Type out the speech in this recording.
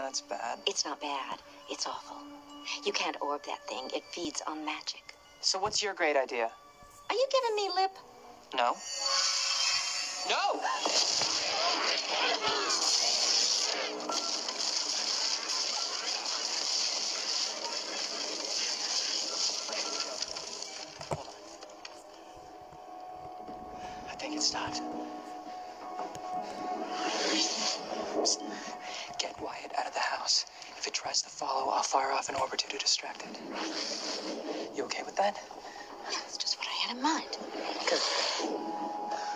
That's bad. It's not bad. It's awful. You can't orb that thing. It feeds on magic. So what's your great idea? Are you giving me lip? No. No! Hold on. I think it stopped. Psst. Get Wyatt out of the house. If it tries to follow, I'll fire off an orbiter to distract it. You okay with that? Yeah, that's just what I had in mind. Good.